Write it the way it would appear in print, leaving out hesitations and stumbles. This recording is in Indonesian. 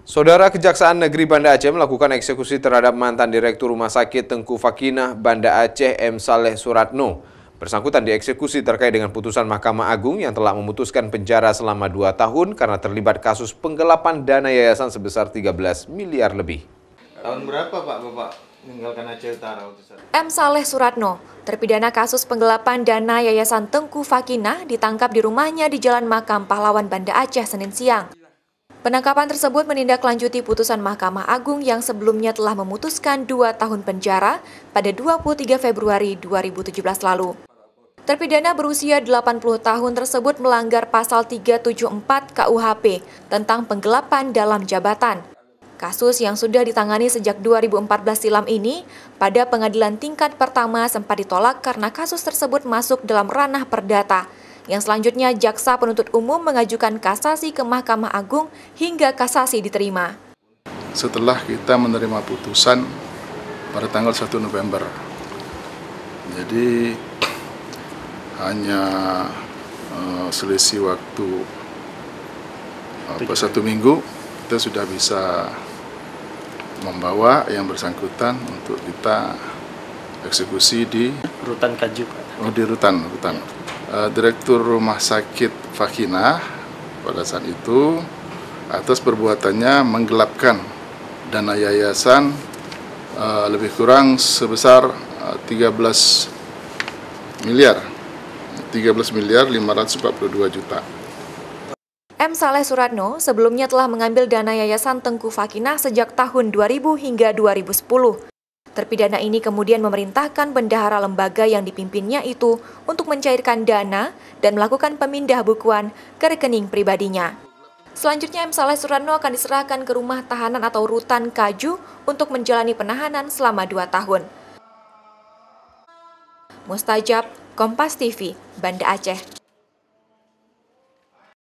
Saudara Kejaksaan Negeri Banda Aceh melakukan eksekusi terhadap mantan Direktur Rumah Sakit Tengku Fakinah Banda Aceh M. Saleh Suratno. Bersangkutan dieksekusi terkait dengan putusan Mahkamah Agung yang telah memutuskan penjara selama 2 tahun karena terlibat kasus penggelapan dana yayasan sebesar 13 miliar lebih. Tahun berapa Bapak meninggalkan Aceh Utara? M. Saleh Suratno, terpidana kasus penggelapan dana Yayasan Tengku Fakinah, ditangkap di rumahnya di Jalan Makam Pahlawan Banda Aceh Senin siang. Penangkapan tersebut menindaklanjuti putusan Mahkamah Agung yang sebelumnya telah memutuskan 2 tahun penjara pada 23 Februari 2017 lalu. Terpidana berusia 80 tahun tersebut melanggar pasal 374 KUHP tentang penggelapan dalam jabatan. Kasus yang sudah ditangani sejak 2014 silam ini pada pengadilan tingkat pertama sempat ditolak karena kasus tersebut masuk dalam ranah perdata. Yang selanjutnya jaksa penuntut umum mengajukan kasasi ke Mahkamah Agung hingga kasasi diterima. Setelah kita menerima putusan pada tanggal 1 November, jadi hanya selisih waktu 1 minggu kita sudah bisa membawa yang bersangkutan untuk kita eksekusi di Rutan Kaju. Di rutan. Direktur Rumah Sakit Fakinah pada saat itu atas perbuatannya menggelapkan dana yayasan lebih kurang sebesar 13 miliar 542 juta. M. Saleh Suratno sebelumnya telah mengambil dana Yayasan Tengku Fakinah sejak tahun 2000 hingga 2010. Terpidana ini kemudian memerintahkan bendahara lembaga yang dipimpinnya itu untuk mencairkan dana dan melakukan pemindah bukuan ke rekening pribadinya. Selanjutnya M. Saleh Suratno akan diserahkan ke rumah tahanan atau rutan Kaju untuk menjalani penahanan selama 2 tahun. Mustajab, Kompas TV, Banda Aceh.